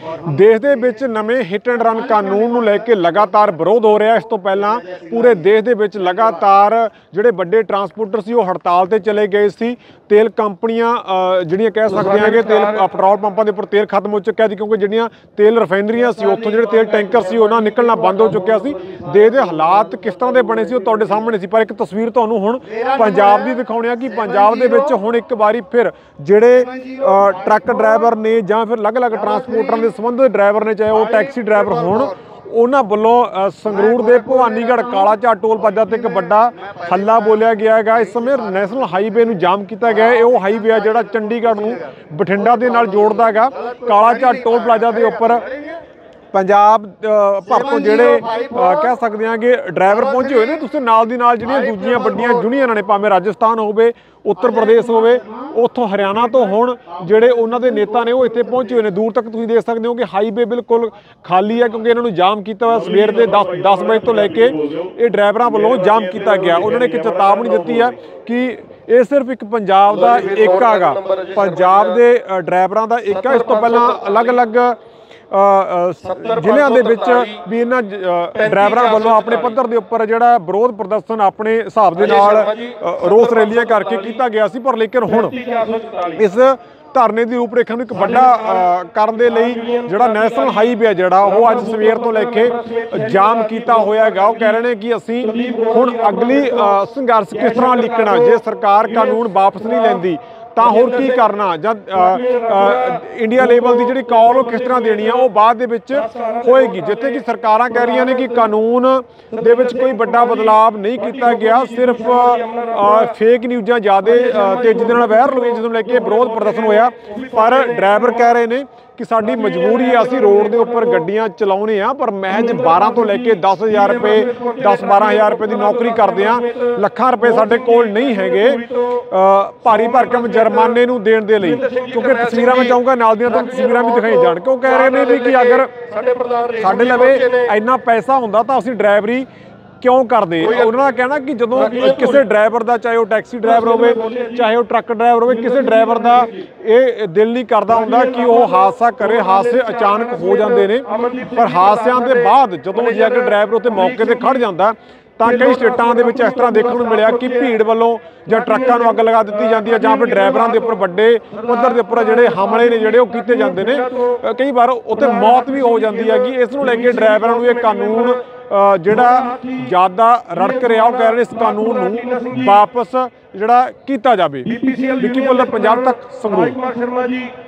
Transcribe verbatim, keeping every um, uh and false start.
देश ਦੇ ਵਿੱਚ ਨਵੇਂ ਹਿੱਟ ਐਂਡ ਰਨ ਕਾਨੂੰਨ ਨੂੰ ਲੈ ਕੇ ਲਗਾਤਾਰ ਵਿਰੋਧ ਹੋ ਰਿਹਾ। ਇਸ ਤੋਂ ਪਹਿਲਾਂ ਪੂਰੇ ਦੇਸ਼ ਦੇ ਵਿੱਚ ਲਗਾਤਾਰ ਜਿਹੜੇ ਵੱਡੇ ਟਰਾਂਸਪੋਰਟਰ ਸੀ ਉਹ ਹੜਤਾਲ ਤੇ ਚਲੇ ਗਏ ਸੀ। ਤੇਲ ਕੰਪਨੀਆਂ ਜਿਹੜੀਆਂ ਕਹਿ ਸਕਦੇ ਹਾਂ ਕਿ ਤੇਲ ਪੈਟਰੋਲ ਪੰਪਾਂ ਦੇ ਉੱਪਰ ਤੇਲ ਖਤਮ ਹੋ ਚੁੱਕਿਆ ਸੀ, ਕਿਉਂਕਿ ਜਿਹੜੀਆਂ ਤੇਲ ਰਿਫਾਈਨਰੀਆਂ ਸੀ ਉੱਥੋਂ ਜਿਹੜੇ ਤੇਲ ਟੈਂਕਰ ਸੀ ਉਹਨਾਂ ਨਿਕਲਣਾ ਬੰਦ ਹੋ ਚੁੱਕਿਆ ਸੀ। ਦੇਸ਼ ਦੇ ਹਾਲਾਤ ਕਿਸ ਤਰ੍ਹਾਂ ਦੇ ਬਣੇ ਸੀ ਉਹ ਤੁਹਾਡੇ ਸਾਹਮਣੇ ਸੀ। ਪਰ ਇੱਕ ਤਸਵੀਰ ਤੁਹਾਨੂੰ ਹੁਣ ਪੰਜਾਬ ਦੀ ਦਿਖਾਉਣੀ ਆ ਕਿ ਪੰਜਾਬ ਦੇ ਵਿੱਚ ਹੁਣ ਇੱਕ ਵਾਰੀ ਫਿਰ ਜਿਹੜੇ ਟਰੱਕ ਡਰਾਈਵਰ ਨੇ ਜਾਂ ਫਿਰ ਅਲੱਗ-ਅਲੱਗ ਟਰਾਂਸਪੋਰਟਰਾਂ ਦੇ ਸੰਬੰਧਿਤ ਡਰਾਈਵਰ ਨੇ, ਚਾਹੇ ਉਹ ਟੈਕਸੀ ਡਰਾਈਵਰ ਹੋਣ, ਉਹਨਾਂ ਵੱਲੋਂ ਸੰਗਰੂਰ ਦੇ ਭਵਾਨੀਗੜ੍ਹ ਕਾਲਾ ਝਾਟ ਟੋਲ ਪਲਾਜ਼ਾ ਤੇ ਇੱਕ ਵੱਡਾ ਹੱਲਾ ਬੋਲਿਆ ਗਿਆ ਹੈਗਾ। ਇਸ ਸਮੇਂ ਨੈਸ਼ਨਲ ਹਾਈਵੇ ਨੂੰ ਜਾਮ ਕੀਤਾ ਗਿਆ। ਇਹ ਉਹ ਹਾਈਵੇ ਆ ਜਿਹੜਾ ਚੰਡੀਗੜ੍ਹ ਨੂੰ ਬਠਿੰਡਾ ਦੇ ਨਾਲ ਜੋੜਦਾ ਹੈਗਾ। ਕਾਲਾ ਝਾਟ ਟੋਲ ਪਲਾਜ਼ਾ ਦੇ ਉੱਪਰ ਪੰਜਾਬ ਭਰ ਤੋਂ ਜਿਹੜੇ ਕਹਿ ਸਕਦੇ ਹਾਂ ਕਿ ਡਰਾਈਵਰ ਪਹੁੰਚੇ ਹੋਏ ਨੇ। ਤੁਸੀਂ ਨਾਲ ਦੀ ਨਾਲ ਜਿਹੜੀਆਂ ਦੂਜੀਆਂ ਵੱਡੀਆਂ ਯੂਨੀਅਨਾਂ ਨੇ, ਭਾਵੇਂ ਰਾਜਸਥਾਨ ਹੋਵੇ, ਉੱਤਰ ਪ੍ਰਦੇਸ਼ ਹੋਵੇ, ਉੱਥੋਂ ਹਰਿਆਣਾ ਤੋਂ ਹੁਣ ਜਿਹੜੇ ਉਹਨਾਂ ਦੇ ਨੇਤਾ ਨੇ ਉਹ ਇੱਥੇ ਪਹੁੰਚੇ ਹੋਏ ਨੇ। ਦੂਰ ਤੱਕ ਤੁਸੀਂ ਦੇਖ ਸਕਦੇ ਹੋ ਕਿ ਹਾਈਵੇ ਬਿਲਕੁਲ ਖਾਲੀ ਹੈ, ਕਿਉਂਕਿ ਇਹਨਾਂ ਨੂੰ ਜਾਮ ਕੀਤਾ ਹੋਇਆ ਸਵੇਰ ਦੇ ਦਸ ਵਜੇ ਤੋਂ ਲੈ ਕੇ ਇਹ ਡਰਾਈਵਰਾਂ ਵੱਲੋਂ ਜਾਮ ਕੀਤਾ ਗਿਆ। ਉਹਨਾਂ ਨੇ ਇੱਕ ਚੇਤਾਵਨੀ ਦਿੱਤੀ ਹੈ ਕਿ ਇਹ ਸਿਰਫ ਇੱਕ ਪੰਜਾਬ ਦਾ ਏਕਾ ਹੈਗਾ, ਪੰਜਾਬ ਦੇ ਡਰਾਈਵਰਾਂ ਦਾ ਏਕਾ। ਇਸ ਤੋਂ ਪਹਿਲਾਂ ਅਲੱਗ-ਅਲੱਗ ਜ਼ਿਲ੍ਹਿਆਂ ਦੇ ਵਿੱਚ ਵੀ ਇਹਨਾਂ ਡਰਾਈਵਰਾਂ ਵੱਲੋਂ ਆਪਣੇ ਪੱਧਰ ਦੇ ਉੱਪਰ ਜਿਹੜਾ ਵਿਰੋਧ ਪ੍ਰਦਰਸ਼ਨ ਆਪਣੇ ਹਿਸਾਬ ਦੇ ਨਾਲ ਰੋਸ ਰੈਲੀਆਂ ਕਰਕੇ ਕੀਤਾ ਗਿਆ ਸੀ। ਪਰ ਲੇਕਿਨ ਹੁਣ ਇਸ ਧਰਨੇ ਦੀ ਰੂਪਰੇਖਾ ਨੂੰ ਇੱਕ ਵੱਡਾ ਕਰਨ ਦੇ ਲਈ ਜਿਹੜਾ ਨੈਸ਼ਨਲ ਹਾਈਵੇ ਹੈ ਜਿਹੜਾ ਉਹ ਅੱਜ ਸਵੇਰ ਤੋਂ ਲੈ ਕੇ ਜਾਮ ਕੀਤਾ ਹੋਇਆ ਹੈਗਾ। ਉਹ ਕਹਿ ਰਹੇ ਨੇ ਕਿ ਅਸੀਂ ਹੁਣ ਅਗਲੀ ਸੰਘਰਸ਼ ਕਿਸ ਤਰ੍ਹਾਂ ਲਿਖਣਾ, ਜੇ ਸਰਕਾਰ ਕਾਨੂੰਨ ਵਾਪਸ ਨਹੀਂ ਲੈਂਦੀ ਤਾਂ ਹੋਰ ਕੀ ਕਰਨਾ, ਜਾਂ ਇੰਡੀਆ ਲੈਵਲ ਦੀ ਜਿਹੜੀ ਕਾਲ ਉਹ ਕਿਸ ਤਰ੍ਹਾਂ ਦੇਣੀ ਆ ਉਹ ਬਾਅਦ ਦੇ ਵਿੱਚ ਹੋਏਗੀ। ਜਿੱਥੇ ਕਿ ਸਰਕਾਰਾਂ ਕਹਿ ਰਹੀਆਂ ਨੇ ਕਿ ਕਾਨੂੰਨ ਦੇ ਵਿੱਚ ਕੋਈ ਵੱਡਾ ਬਦਲਾਵ ਨਹੀਂ ਕੀਤਾ ਗਿਆ, ਸਿਰਫ ਫੇਕ ਨਿਊਜ਼ਾਂ ਜ਼ਿਆਦਾ ਤੇਜ਼ੀ ਦੇ ਨਾਲ ਵਾਇਰਲ ਹੋਈਆਂ, ਜਦੋਂ ਲੈ ਕੇ ਵਿਰੋਧ ਪ੍ਰਦਰਸ਼ਨ ਹੋਇਆ। ਪਰ ਡਰਾਈਵਰ ਕਹਿ ਰਹੇ ਨੇ ਕਿ ਸਾਡੀ ਮਜਬੂਰੀ ਹੈ, ਅਸੀਂ ਰੋਡ ਦੇ ਉੱਪਰ ਗੱਡੀਆਂ ਚਲਾਉਣੇ ਆ, ਪਰ ਮਹਿਜ ਬਾਰਾਂ ਤੋਂ ਲੈ ਕੇ ਦਸ ਹਜ਼ਾਰ ਰੁਪਏ ਦਸ ਬਾਰਾਂ ਹਜ਼ਾਰ ਰੁਪਏ ਦੀ ਨੌਕਰੀ ਕਰਦੇ ਆ, ਲੱਖਾਂ ਰੁਪਏ ਸਾਡੇ ਕੋਲ ਨਹੀਂ ਹੈਗੇ ਭਾਰੀ ਭਰਕਮ ਜੁਰਮਾਨੇ ਨੂੰ ਦੇਣ ਦੇ ਲਈ। ਕਿਉਂਕਿ ਤਸਵੀਰਾਂ ਮੈਂ ਚਾਹੂੰਗਾ ਨਾਲ ਦੀਆਂ ਤੁਹਾਨੂੰ ਤਸਵੀਰਾਂ ਵੀ ਦਿਖਾਈ ਜਾਣ, ਕਿਉਂ ਕਹਿ ਰਹੇ ਨੇ ਵੀ ਕਿ ਅਗਰ ਸਾਡੇ ਲਵੇ ਇੰਨਾ ਪੈਸਾ ਹੁੰਦਾ ਤਾਂ ਅਸੀਂ ਡਰਾਈਵਰੀ ਕਿਉਂ ਕਰਦੇ। ਉਹਨਾਂ ਦਾ ਕਹਿਣਾ ਕਿ ਜਦੋਂ ਕਿਸੇ ਡਰਾਈਵਰ ਦਾ, ਚਾਹੇ ਉਹ ਟੈਕਸੀ ਡਰਾਈਵਰ ਹੋਵੇ, ਚਾਹੇ ਉਹ ਟਰੱਕ ਡਰਾਈਵਰ ਹੋਵੇ, ਕਿਸੇ ਡਰਾਈਵਰ ਦਾ ਇਹ ਦਿਲ ਨਹੀਂ ਕਰਦਾ ਹੁੰਦਾ ਕਿ ਉਹ ਹਾਦਸਾ ਕਰੇ। ਹਾਦਸੇ ਅਚਾਨਕ ਹੋ ਜਾਂਦੇ ਨੇ, ਪਰ ਹਾਦਸਿਆਂ ਦੇ ਬਾਅਦ ਜਦੋਂ ਜੇ ਅਗਰ ਡਰਾਈਵਰ ਉੱਤੇ ਮੌਕੇ ਤੇ ਖੜ ਜਾਂਦਾ ਤਾਂ ਕਈ ਸਟੇਟਾਂ ਦੇ ਵਿੱਚ ਇਸ ਤਰ੍ਹਾਂ ਦੇਖਣ ਨੂੰ ਮਿਲਿਆ ਕਿ ਭੀੜ ਵੱਲੋਂ ਜਾਂ ਟਰੱਕਾਂ ਨੂੰ ਅੱਗ ਲਗਾ ਦਿੱਤੀ ਜਾਂਦੀ ਹੈ, ਜਾਂ ਫਿਰ ਡਰਾਈਵਰਾਂ ਦੇ ਉੱਪਰ ਵੱਡੇ ਪੱਧਰ ਦੇ ਉੱਪਰ ਜਿਹੜੇ ਹਮਲੇ ਨੇ ਜਿਹੜੇ ਉਹ ਕੀਤੇ ਜਾਂਦੇ ਨੇ। ਕਈ ਵਾਰ ਉੱਥੇ ਮੌਤ ਵੀ ਹੋ ਜਾਂਦੀ ਹੈਗੀ। ਇਸ ਨੂੰ ਲੈ ਕੇ ਡਰਾਈਵਰਾਂ ਨੂੰ ਇਹ ਕਾਨੂੰਨ ਜਿਹੜਾ ਜ਼ਿਆਦਾ ਰੜਕ ਰਿਹਾ, ਉਹ ਕਹਿ ਰਹੇ ਇਸ ਕਾਨੂੰਨ ਨੂੰ ਵਾਪਸ ਜਿਹੜਾ ਕੀਤਾ ਜਾਵੇ। ਵਿੱਕੀ ਭੁੱਲਰ, ਪੰਜਾਬ ਤੱਕ, ਸੰਗਰੂਰ।